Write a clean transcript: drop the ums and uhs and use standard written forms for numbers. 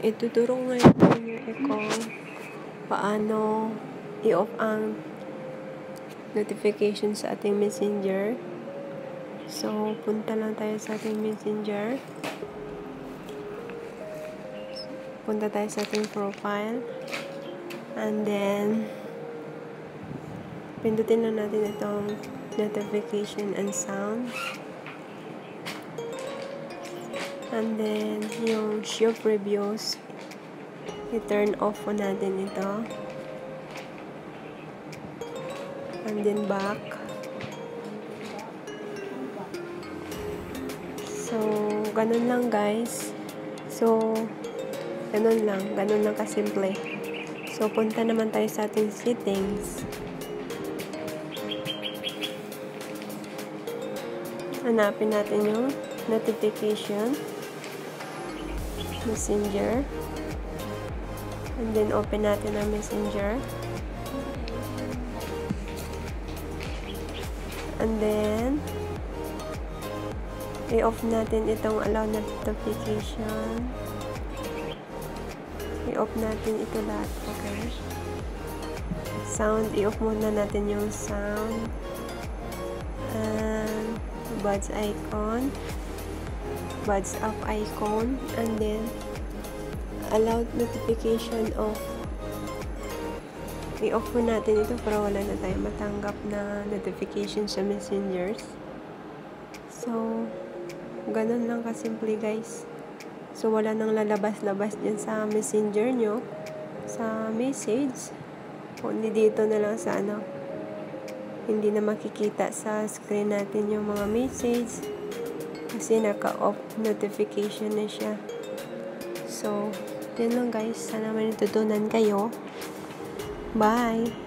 Ituturo ngayon ko paano i-off ang notification sa ating messenger. So, punta lang tayo sa ating messenger. Punta tayo sa ating profile. And then, pindutin lang natin itong notification and sound. And then, yung show previews, i-turn off po natin ito. And then back. So, ganun lang guys. So, ganun lang kasimple. So, punta naman tayo sa ating settings. Hanapin natin yung notification, messenger, and then open natin ang messenger, and then i-off natin itong allow notification. I-off natin ito lahat, okay? Sound, i-off muna natin yung sound, and buds icon, buds up icon, and then allow notification off. I-off po natin ito para wala na tayo matanggap na notification sa messengers. So, ganun lang kasimple guys. So, wala nang lalabas-labas dyan sa messenger nyo, sa message. Kundi dito na lang sa hindi na makikita sa screen natin yung mga message. Kasi naka-off notification na siya. So, yun lang guys. Sana may natutunan kayo. Bye!